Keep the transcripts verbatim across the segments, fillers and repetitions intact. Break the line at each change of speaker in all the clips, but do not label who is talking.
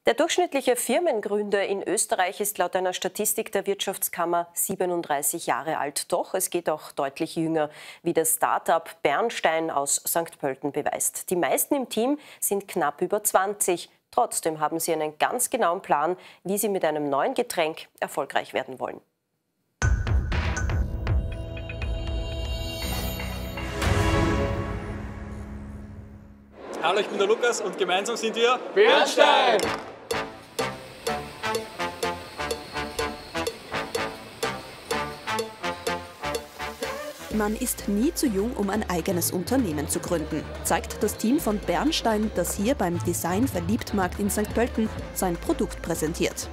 Der durchschnittliche Firmengründer in Österreich ist laut einer Statistik der Wirtschaftskammer siebenunddreißig Jahre alt. Doch es geht auch deutlich jünger, wie das Start-up Bernstein aus Sankt Pölten beweist. Die meisten im Team sind knapp über zwanzig. Trotzdem haben sie einen ganz genauen Plan, wie sie mit einem neuen Getränk erfolgreich werden wollen.
Hallo, ich bin der Lukas und gemeinsam sind wir
Bernstein!
Man ist nie zu jung, um ein eigenes Unternehmen zu gründen, zeigt das Team von Bernstein, das hier beim Design-Verliebt-Markt in Sankt Pölten sein Produkt präsentiert.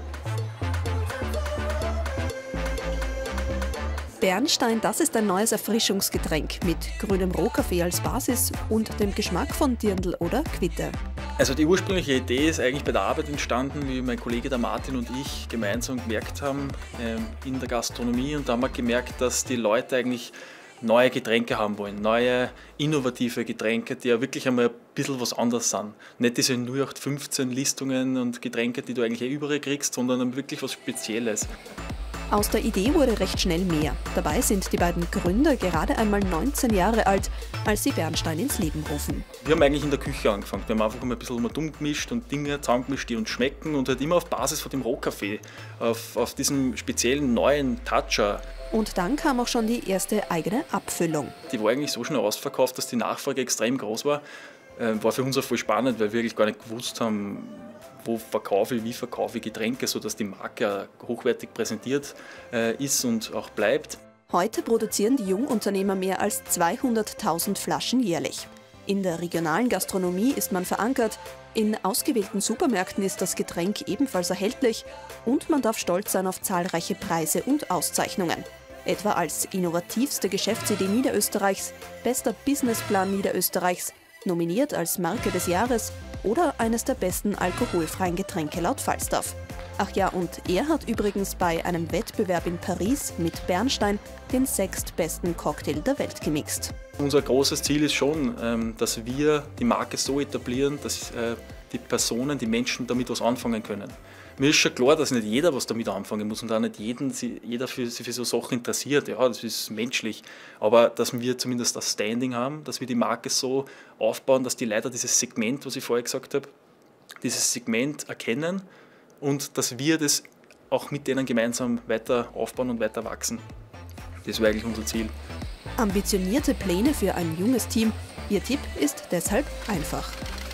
Bernstein, das ist ein neues Erfrischungsgetränk mit grünem Rohkaffee als Basis und dem Geschmack von Dirndl oder Quitte.
Also die ursprüngliche Idee ist eigentlich bei der Arbeit entstanden, wie mein Kollege der Martin und ich gemeinsam gemerkt haben äh, in der Gastronomie. Und da haben wir gemerkt, dass die Leute eigentlich neue Getränke haben wollen, neue innovative Getränke, die ja wirklich einmal ein bisschen was anderes sind. Nicht diese null acht fünfzehn Listungen und Getränke, die du eigentlich eh überall kriegst, sondern wirklich was Spezielles.
Aus der Idee wurde recht schnell mehr. Dabei sind die beiden Gründer gerade einmal neunzehn Jahre alt, als sie Bernstein ins Leben rufen.
Wir haben eigentlich in der Küche angefangen. Wir haben einfach mal ein bisschen dumm gemischt und Dinge zusammengemischt, die uns schmecken und halt immer auf Basis von dem Rohkaffee, auf, auf diesem speziellen neuen Toucher.
Und dann kam auch schon die erste eigene Abfüllung.
Die war eigentlich so schnell ausverkauft, dass die Nachfrage extrem groß war. Äh, war für uns auch voll spannend, weil wir wirklich gar nicht gewusst haben, wo verkaufe ich, wie verkaufe ich Getränke, sodass die Marke hochwertig präsentiert äh, ist und auch bleibt.
Heute produzieren die Jungunternehmer mehr als zweihunderttausend Flaschen jährlich. In der regionalen Gastronomie ist man verankert, in ausgewählten Supermärkten ist das Getränk ebenfalls erhältlich und man darf stolz sein auf zahlreiche Preise und Auszeichnungen. Etwa als innovativste Geschäftsidee Niederösterreichs, bester Businessplan Niederösterreichs, nominiert als Marke des Jahres oder eines der besten alkoholfreien Getränke laut Falstaff. Ach ja, und er hat übrigens bei einem Wettbewerb in Paris mit Bernstein den sechstbesten Cocktail der Welt gemixt.
Unser großes Ziel ist schon, dass wir die Marke so etablieren, dass die Personen, die Menschen damit was anfangen können. Mir ist schon klar, dass nicht jeder was damit anfangen muss und auch nicht jeden, jeder für, sich für so Sachen interessiert. Ja, das ist menschlich. Aber dass wir zumindest das Standing haben, dass wir die Marke so aufbauen, dass die Leute dieses Segment, was ich vorher gesagt habe, dieses Segment erkennen und dass wir das auch mit denen gemeinsam weiter aufbauen und weiter wachsen. Das wäre eigentlich unser Ziel.
Ambitionierte Pläne für ein junges Team. Ihr Tipp ist deshalb einfach.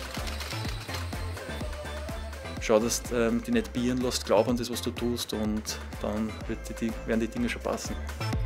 Schau, dass du ähm, dich nicht bieren lässt, glaub an das, was du tust und dann wird die, werden die Dinge schon passen.